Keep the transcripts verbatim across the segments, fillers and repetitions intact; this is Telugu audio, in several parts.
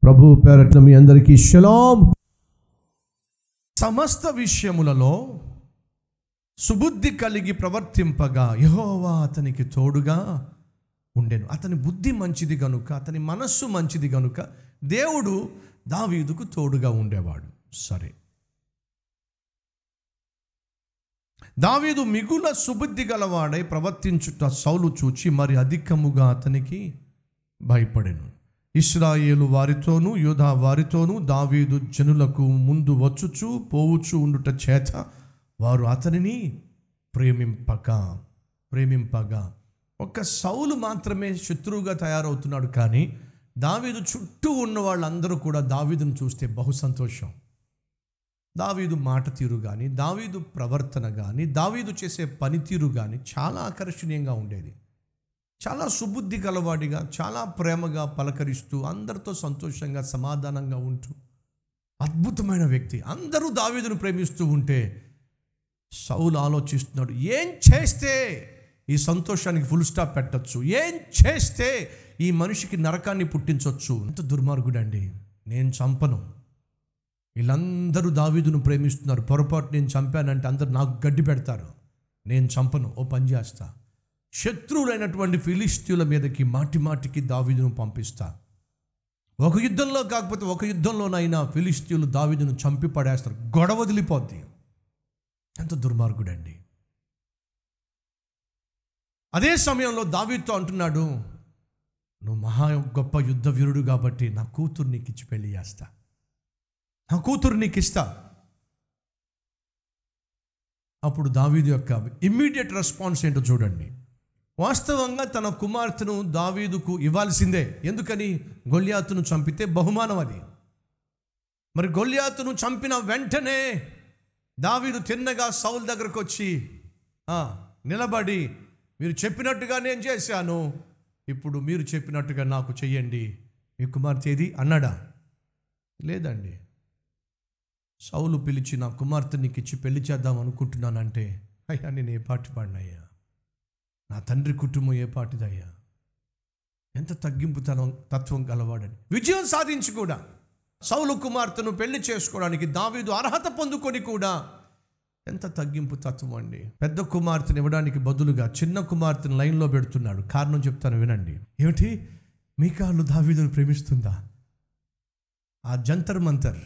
ప్రభు పేరట మీ అందరికీ షలాం. సమస్త విషయములలో సుబుద్ధి కలిగి ప్రవర్తింపగా యెహోవా అతనికి తోడుగా ఉండెను. అతని బుద్ధి మంచిది గనుక, అతని మనస్సు మంచిది గనుక దేవుడు దావీదుకు తోడుగా ఉండేవాడు. సరే, దావీదు మిగుల సుబుద్ధి గలవాడై ప్రవర్తించుట సౌలు చూచి మరి అధికముగా అతనికి భయపడెను. ఇశ్రాయేలు వారితోనూ యూదా వారితోనూ దావీదు జనులకు ముందు వచ్చుచు పోవుచు ఉండుట చేత వారు అతనిని ప్రేమింపగా ప్రేమింపగా ఒక్క సౌలు మాత్రమే శత్రువుగా తయారవుతున్నాడు. కానీ దావీదు చుట్టూ ఉన్న వాళ్ళందరూ కూడా దావీదును చూస్తే బహు సంతోషం. దావీదు మాట తీరు కానీ, దావీదు ప్రవర్తన కానీ, దావీదు చేసే పనితీరు కానీ చాలా ఆకర్షణీయంగా ఉండేది. చాలా సుబుద్ధి గలవాడిగా, చాలా ప్రేమగా పలకరిస్తూ, అందరితో సంతోషంగా సమాధానంగా ఉంటూ అద్భుతమైన వ్యక్తి. అందరూ దావీదును ప్రేమిస్తూ ఉంటే సౌలు ఆలోచిస్తున్నాడు, ఏం చేస్తే ఈ సంతోషానికి ఫుల్ స్టాప్ పెట్టచ్చు, ఏం చేస్తే ఈ మనిషికి నరకాన్ని పుట్టించవచ్చు. ఎంత దుర్మార్గుడండి. నేను చంపను, వీళ్ళందరూ దావీదును ప్రేమిస్తున్నారు, పొరపాటు నేను చంపానంటే అందరు నాకు గడ్డి పెడతారు, నేను చంపను, ఓ పని చేస్తా, శత్రువులైనటువంటి ఫిలిష్తీయుల మీదకి మాటి మాటికి దావీదును పంపిస్తా. ఒక యుద్ధంలో కాకపోతే ఒక యుద్ధంలోనైనా ఫిలిష్తీయులు దావీదును చంపి పడేస్తారు, గొడవ వదిలిపోద్ది. ఎంత దుర్మార్గుడండి. అదే సమయంలో దావీదుతో అంటున్నాడు, నువ్వు మహా గొప్ప యుద్ధ వీరుడు కాబట్టి నా కూతురు నీకు ఇచ్చి పెళ్లి చేస్తా, నా కూతురు నీకు ఇస్తా. అప్పుడు దావీదు యొక్క ఇమ్మీడియట్ రెస్పాన్స్ ఏంటో చూడండి. వాస్తవంగా తన కుమార్తెను దావీదుకు ఇవ్వాల్సిందే. ఎందుకని? గొల్యాతును చంపితే బహుమానం అది. మరి గొల్యాతును చంపిన వెంటనే దావీదు తిన్నగా సౌలు దగ్గరకు వచ్చి నిలబడి, మీరు చెప్పినట్టుగా నేను చేశాను, ఇప్పుడు మీరు చెప్పినట్టుగా నాకు చెయ్యండి, మీ కుమార్తె ఏది అన్నాడా? లేదండి. సౌలు పిలిచి నా కుమార్తె నీకు ఇచ్చి పెళ్లి చేద్దాం అనుకుంటున్నానంటే, అయ్యా నేను ఏ పాటి పాడినయ్యా, నా తండ్రి కుటుంబం ఏ పాటిదయ్యా. ఎంత తగ్గింపు తనం తత్వం గలవాడని. విజయం సాధించి కూడా సౌలు కుమార్తెను పెళ్లి చేసుకోవడానికి దావీదు అర్హత పొందుకొని కూడా ఎంత తగ్గింపు తత్వం అండి. పెద్ద కుమార్తెను ఇవ్వడానికి బదులుగా చిన్న కుమార్తెను లైన్లో పెడుతున్నాడు. కారణం చెప్తాను వినండి. ఏమిటి? మీకాలు దావీదును ప్రేమిస్తుందా? ఆ జంతర్ మంతర్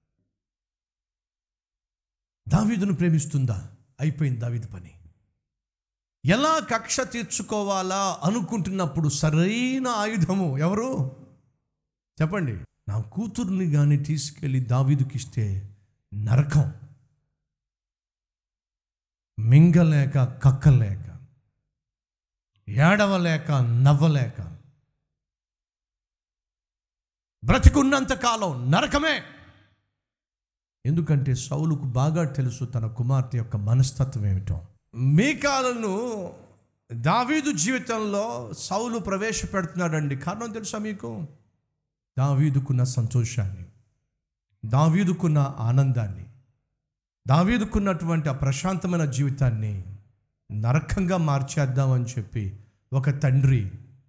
దావీదును ప్రేమిస్తుందా? అయిపోయింది దావీదు పని. ఎలా కక్ష తీర్చుకోవాలా అనుకుంటున్నప్పుడు సరైన ఆయుధము ఎవరు చెప్పండి? నా కూతుర్ని కానీ తీసుకెళ్ళి దావీదుకి ఇస్తే నరకం, మింగలేక కక్కలేక, ఏడవలేక నవ్వలేక, బ్రతికున్నంత కాలం నరకమే. ఎందుకంటే సౌలుకు బాగా తెలుసు తన కుమార్తె యొక్క మనస్తత్వం ఏమిటో. మీకాలను దావీదు జీవితంలో సౌలు ప్రవేశపెడుతున్నాడండి. కారణం తెలుసా మీకు? దావీదుకున్న సంతోషాన్ని, దావీదుకున్న ఆనందాన్ని, దావీదుకున్నటువంటి ఆ ప్రశాంతమైన జీవితాన్ని నరకంగా మార్చేద్దామని చెప్పి ఒక తండ్రి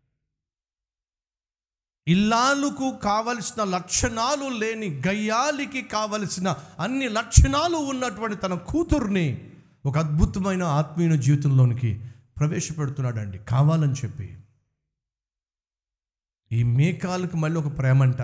ఇల్లాలకు కావలసిన లక్షణాలు లేని, గయ్యాలికి కావలసిన అన్ని లక్షణాలు ఉన్నటువంటి తన కూతుర్ని ఒక అద్భుతమైన ఆత్మీయ జీవితంలోనికి ప్రవేశపెడుతున్నాడండి కావాలని చెప్పి. ఈ మీకాలుకు మళ్ళీ ఒక ప్రేమంట.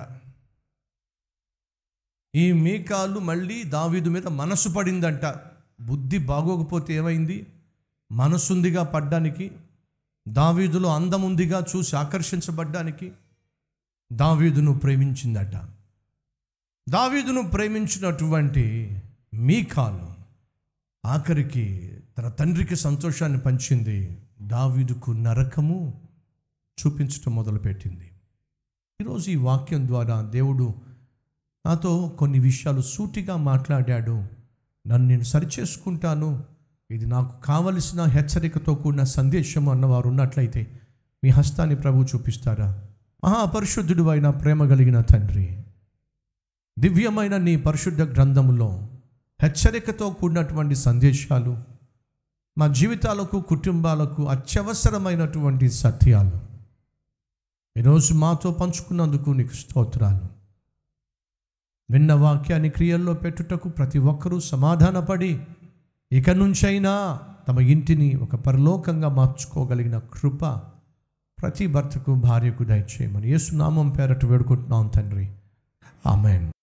ఈ మీకాలు మళ్ళీ దావీదు మీద మనసు పడిందంట. బుద్ధి బాగోకపోతే ఏమైంది? మనసుందిగా పడ్డానికి, దావీదులో అందం ఉందిగా చూసి ఆకర్షించబడ్డానికి దావీదును ప్రేమించిందట. దావీదును ప్రేమించినటువంటి మీకాలు ఆఖరికి తన తండ్రికి సంతోషాన్ని పంచింది, దావీదుకు నరకము చూపించటం మొదలుపెట్టింది. ఈరోజు ఈ వాక్యం ద్వారా దేవుడు నాతో కొన్ని విషయాలు సూటిగా మాట్లాడాడు. నన్ను నేను సరిచేసుకుంటాను, ఇది నాకు కావలసిన హెచ్చరికతో కూడిన సందేశం అన్నవారు ఉన్నట్లయితే మీ హస్తాన్ని ప్రభు చూపిస్తారా? మహాపరిశుద్ధుడు అయిన ప్రేమ కలిగిన తండ్రి, దివ్యమైన నీ పరిశుద్ధ గ్రంథములో హెచ్చరికతో కూడినటువంటి సందేశాలు మా జీవితాలకు, కుటుంబాలకు అత్యవసరమైనటువంటి సత్యాలు ఈరోజు మాతో పంచుకున్నందుకు నీకు స్తోత్రాలు. విన్న వాక్యాన్ని క్రియల్లో పెట్టుటకు ప్రతి ఒక్కరూ సమాధానపడి ఇక నుంచైనా తమ ఇంటిని ఒక పరలోకంగా మార్చుకోగలిగిన కృప ప్రతి భర్తకు భార్యకు దయచేయమని యేసు నామం పేరట వేడుకుంటున్నాం తండ్రి. ఆమెన్.